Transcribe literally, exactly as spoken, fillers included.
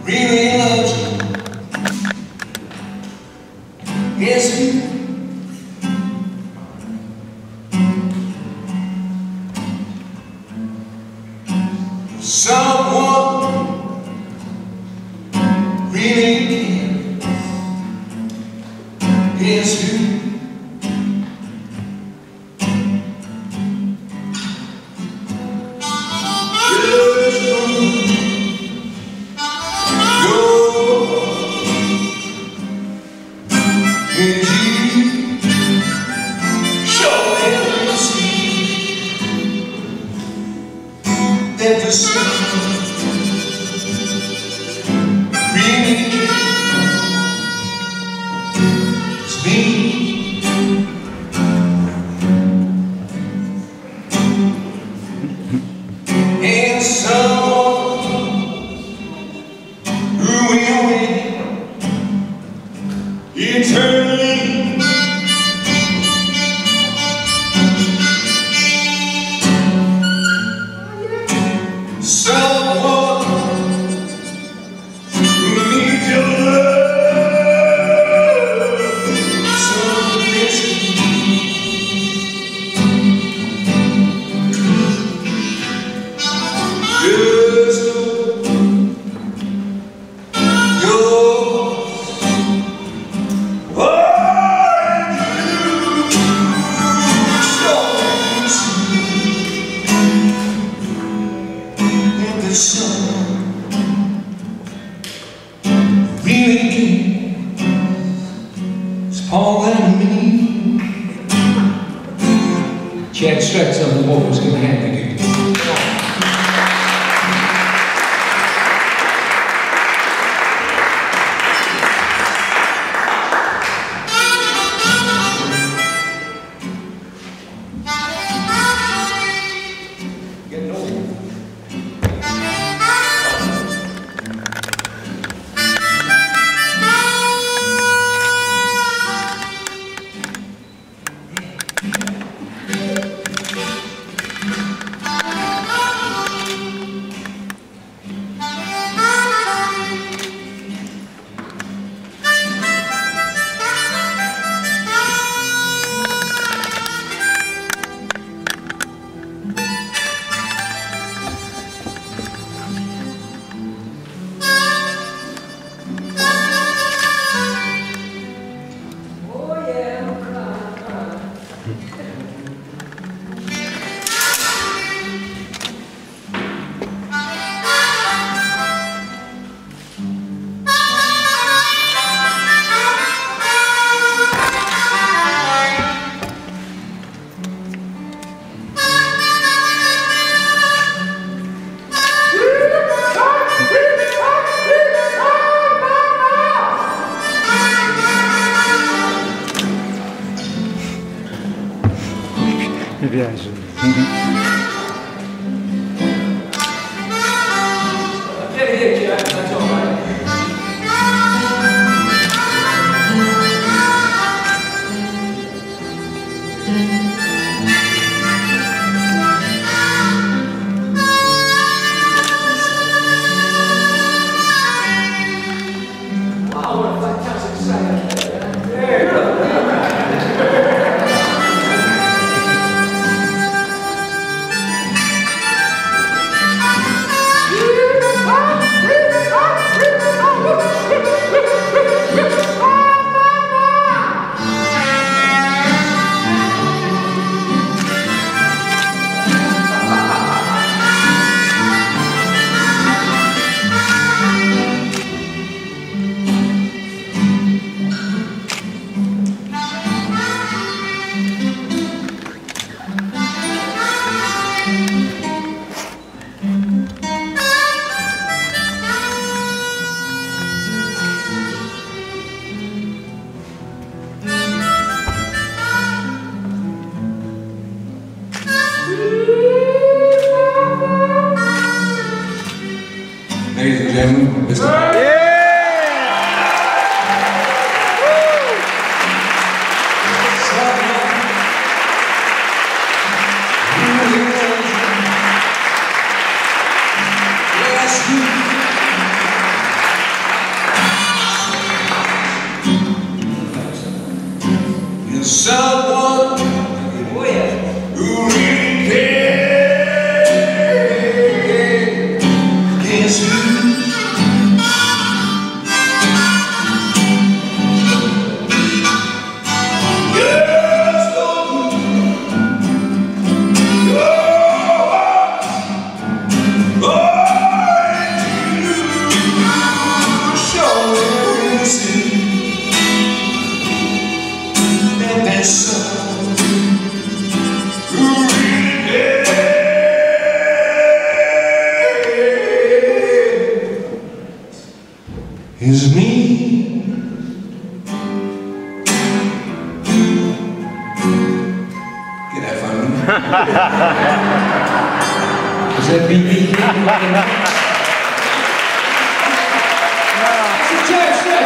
really loves you. Yes, you. Someone really cares. Yes, you. That the sun really is me. And someone who will win eternally. Someone who needs your love, so listen. Just yours. What you in the sun really is all that I need. Chad Stretz on the vocals, give a hand to you. Getting old. Viagem. Wow, what a fantastic sound. Ladies and gentlemen, Mister Yeah! is me. Get that fun with me? Is that B B? Jeff,